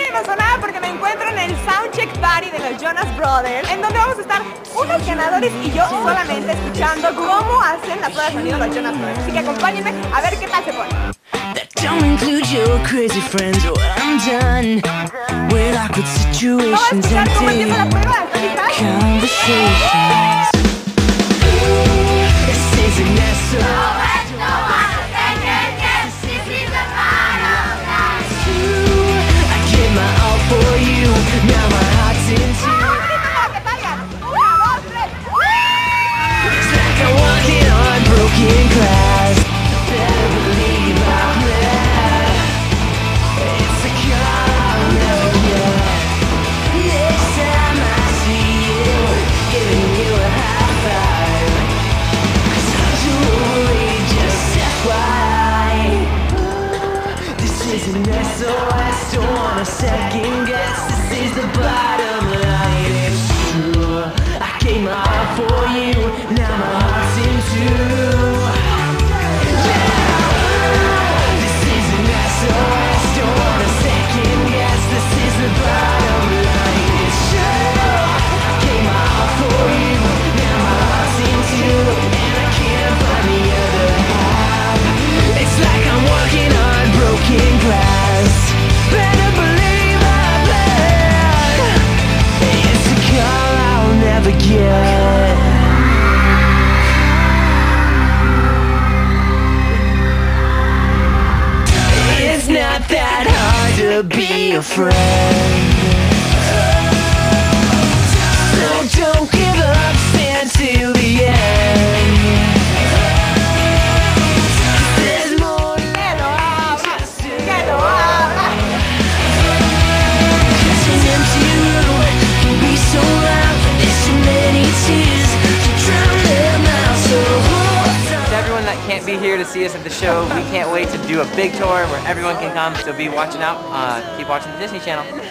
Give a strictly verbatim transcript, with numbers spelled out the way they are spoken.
emocionada porque me encuentro en el Soundcheck Party de los Jonas Brothers, en donde vamos a estar unos ganadores y yo solamente escuchando cómo hacen la prueba de sonido los Jonas Brothers. Así que acompáñenme a ver qué tal se pone. Don't include your crazy friends or I'm done with awkward situations and daily conversations. This isn't necessary. I give my all for you, now my heart's in tears. It's like I'm walking on broken glass. Better believe I'm there. It's a call I'll never get. Next time I see you, giving you a high five. 'Cause I'm jewelry, just F Y I. This isn't S O S, don't wanna second guess. This is the bottom line, it's true. I gave my heart for you, now my heart's in two. It's not that hard to be a friend. So don't give up, stand till the end. There's more than just Cause an empty room can be so loud. There's too many tears to drown them out. So hold on. To everyone that can't be here to see us at the show, we can't wait to do a big tour where everyone can come. So be watching out. Uh, keep watching the Disney Channel.